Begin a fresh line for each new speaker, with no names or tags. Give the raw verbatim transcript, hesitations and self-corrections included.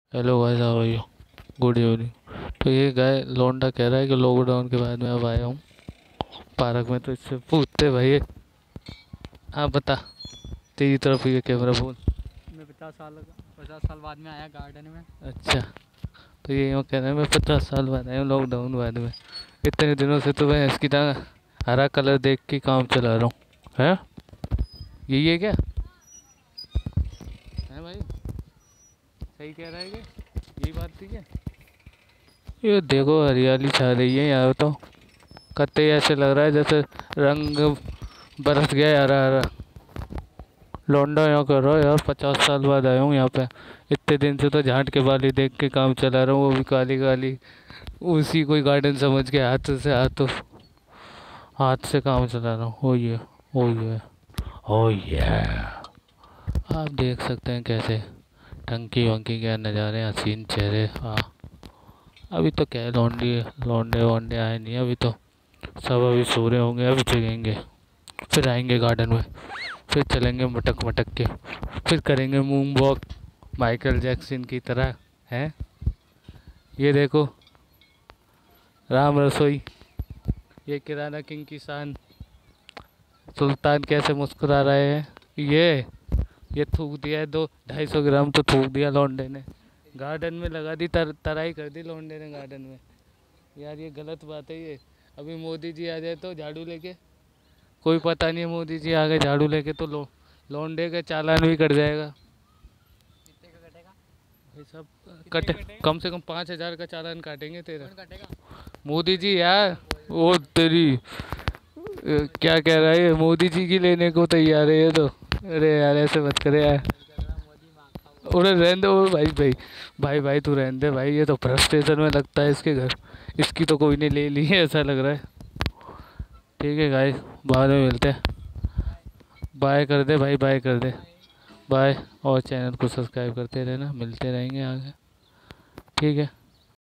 Hello guys, how are you? Good evening. तो ये गाय लौंडा कह रहा है कि लॉकडाउन के बाद में अब आया हूँ पार्क में, तो इससे पूछते भाई। हाँ बता, तेरी तरफ ये कैमरा बोल।
मैं पचास साल पचास साल बाद में आया गार्डन में।
अच्छा, तो ये यूँ कह रहा है मैं पचास साल बाद आया हूँ लॉकडाउन बाद में। इतने दिनों से तो मैं इसकी तरह हरा कलर देख के काम चला रहा हूँ। है यही है क्या? है भाई, सही कह रहा है क्या? यही बात थी क्या? ये देखो हरियाली छा रही है यहाँ तो। कत्ते ऐसे लग रहा है जैसे रंग बरस गया है हरा हरा। लौंडा यहाँ कर रहा है यार, पचास साल बाद आया हूँ यहाँ पे। इतने दिन से तो झांट के बाली देख के काम चला रहा हूँ, वो भी काली काली। उसी कोई गार्डन समझ के हाथ से हाथ हाथ से काम चला रहा हूँ। ओ ये ओ ये ओ ये आप देख सकते हैं कैसे टंकी वंकी क्या नज़ारे, हसीन चेहरे। हाँ, अभी तो क्या है, लौंडी लौंडे वोंडे आए नहीं अभी तो। सब अभी सो रहे होंगे, अभी जगेंगे, फिर आएंगे गार्डन में, फिर चलेंगे मटक मटक के, फिर करेंगे मून वॉक माइकल जैक्सन की तरह। हैं, ये देखो राम रसोई, ये किराना किंग की शान सुल्तान कैसे मुस्कुरा रहे हैं। ये ये थूक दिया है, दो ढाई सौ ग्राम तो थूक दिया लौंडे ने। गार्डन में लगा दी तर, तराई कर दी लौंडे ने गार्डन में। यार ये गलत बात है ये। अभी मोदी जी आ जाए तो झाड़ू लेके, कोई पता नहीं है, मोदी जी आ गए झाड़ू लेके तो लो लौंडे का चालान भी कट जाएगा।
कितने का कटेगा?
भाई सब
कितने
कटे,
का कटेगा?
कम से कम पाँच हजार का चालान काटेंगे तेरा।
कौन कटेगा?
मोदी जी यार, वो तेरी अ, क्या कह रहा है ये, मोदी जी की लेने को तैयार है ये तो। अरे यार ऐसे मत करे यार।
मोदी मांगता वो।
उन्हें रहने दो भाई भाई। भाई भाई तू रहने दे भाई, ये तो फ्रस्ट्रेशन में लगता है इसके घर। इसकी तो कोई ने ले ली है ऐसा लग रहा है। ठीक है गाइस, बाद में मिलते हैं। बाय कर दे भाई, बाय कर दे। बाय। और चैनल को सब्सक्राइब करते रहना, मिलते रहेंगे आगे। ठीक है।